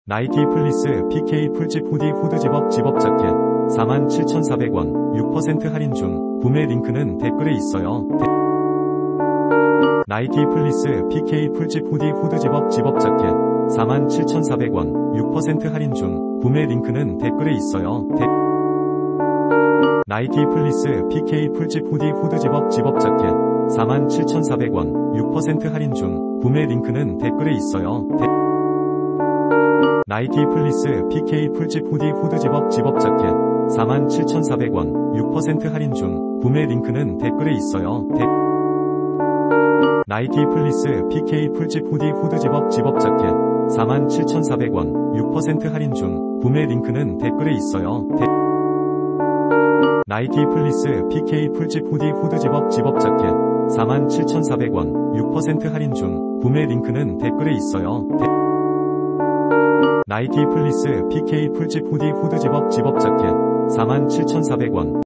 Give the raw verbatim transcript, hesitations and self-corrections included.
나이키 플리스 피케이 풀집 후디 후드 집업 집업 자켓 사만 칠천사백 원 육 퍼센트 할인 중. 구매 링크는 댓글에 있어요. 데... 나이키 플리스 피케이 풀집 후디 후드 집업 집업 자켓 사만 칠천사백 원 육 퍼센트 할인 중. 구매 링크는 댓글에 있어요. 데... 나이키 플리스 피케이 풀집 후디 후드 집업 집업 자켓 사만 칠천사백 원 육 퍼센트 할인 중. 구매 링크는 댓글에 있어요. 데... 나이키 플리스 피케이 풀집 후디 후드 집업 집업 자켓 사만 칠천사백 원 육 퍼센트 할인 중. 구매 링크는 댓글에 있어요. 데... 나이키 플리스 피케이 풀집 후디 후드 집업 집업 자켓 사만 칠천사백 원 육 퍼센트 할인 중. 구매 링크는 댓글에 있어요. 데... 나이키 플리스 피케이 풀집 후디 후드 집업 집업 자켓 사만 칠천사백 원 육 퍼센트 할인 중. 구매 링크는 댓글에 있어요. 데... 나이키 플리스 피케이 풀집 후디 후드 집업 집업 자켓 사만 칠천사백 원